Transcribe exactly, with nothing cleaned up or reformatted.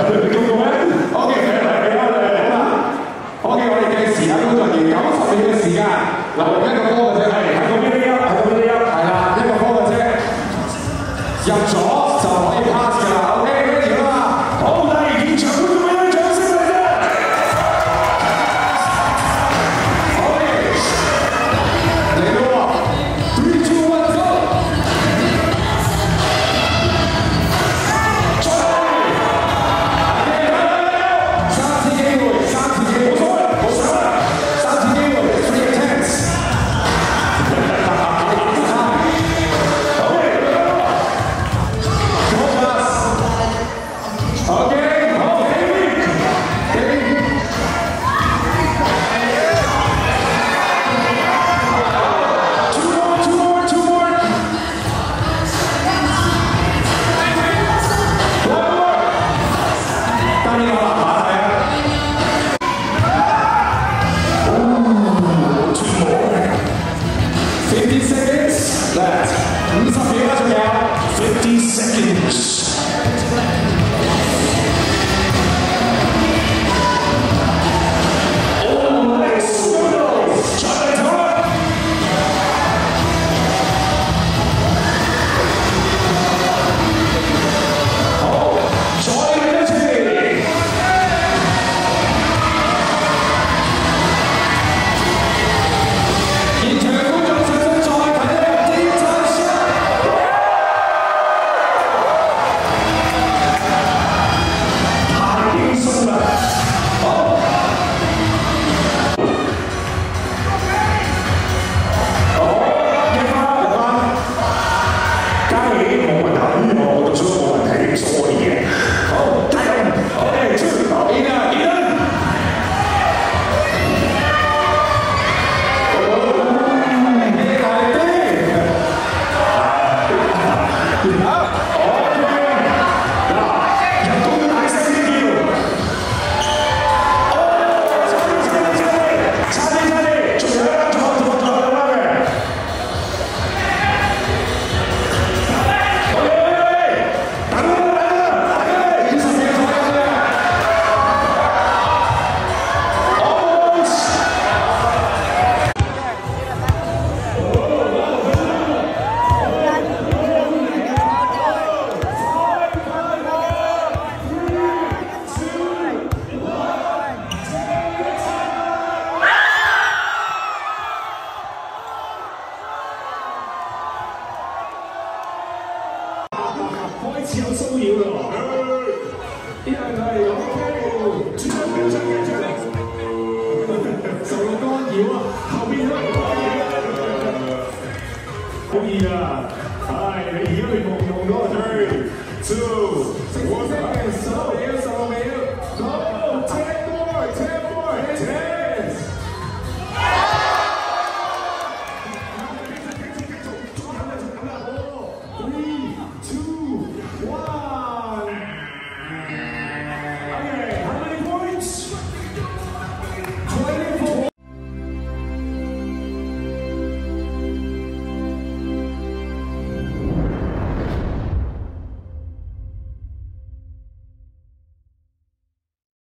咁嘅咩 ？OK， 嚟嚟啦嚟啦 ！OK， 我哋嘅時間工作完九十秒嘅時間，留一個波嘅啫，係喺個邊啲音，喺個邊啲音，係啦，一個波嘅啫，入咗就可以 pass 㗎啦。OK，ready 啦嘛？好，嚟現場觀眾俾啲掌聲嚟啫！ OK， 嚟到喎 ，three two one go！ fifty seconds left. 五十秒啦，仲有 fifty seconds. Oh, let's go! 再嚟頭啦！好，再嚟一次。現場嘅觀眾。 開始有騷擾咯，呢兩個係 OK， 轉咗標準嘅出嚟，受到干擾啊，後邊都係干擾，好易啊，係你而家去望用嗰個 three two one go。